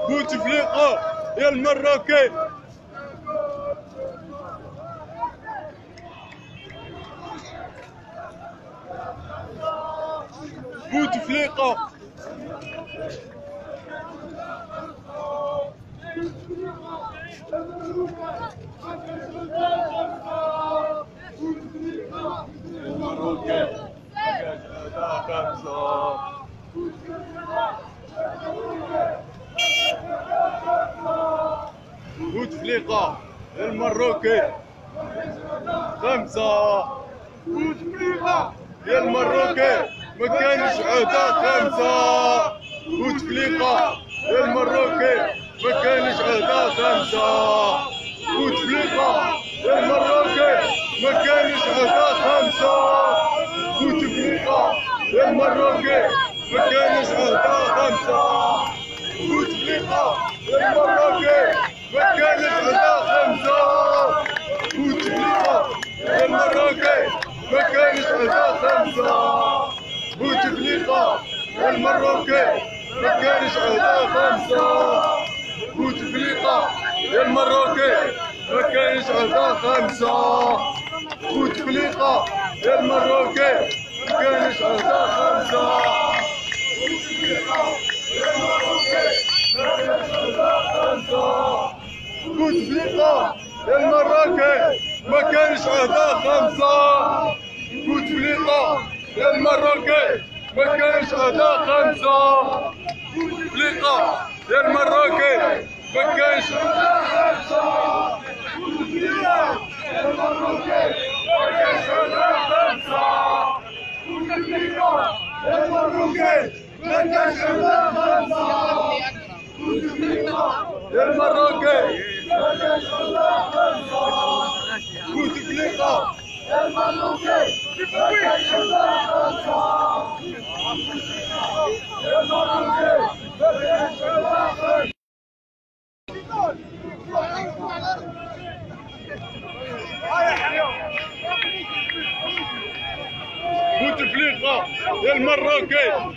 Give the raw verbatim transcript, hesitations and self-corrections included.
بوتفليقة يا المراكي. بوتفليقة بوتفليقة المراكي خمسة. بوتفليقة يا المراكي ما كانش عدا خمسة. بوتفليقة يا المراكي ما كانش عدا خمسة. بوتفليقة يا المراكي ما كانش عدا خمسة. بوتفليقة يا المراكي ما كانش عدا خمسة. بوتفليقة يا المراكي ما كانش عدا خمسة. بوتفليقة يا المراكي ما كانش عدا خمسة. بوتفليقة يا المراكي ما كانش عدا خمسة. بوتفليقة يا المراكي ما كانش عدا خمسة. بوتفليقة يا المراكي ما كانش عدا خمسة. بوتفليقة يا المراكي ما كانش عدا خمسة. بوتفليقة يا المراكي ما كانش عدا خمسة. بوتفليقة يا المراكي ما كانش عدا خمسة. بوتفليقة يا المراكي ما كانش عدا خمسة. بوتفليقة يا المراكي ما كانش عدا خمسة. بوتفليقة يا المراكي ما كانش عدا خمسة. بوتفليقة يا المراكي ما كانش عدا خمسة. يا المراكي ما كانش عدا خمسة. بوتفليقة يا المراكي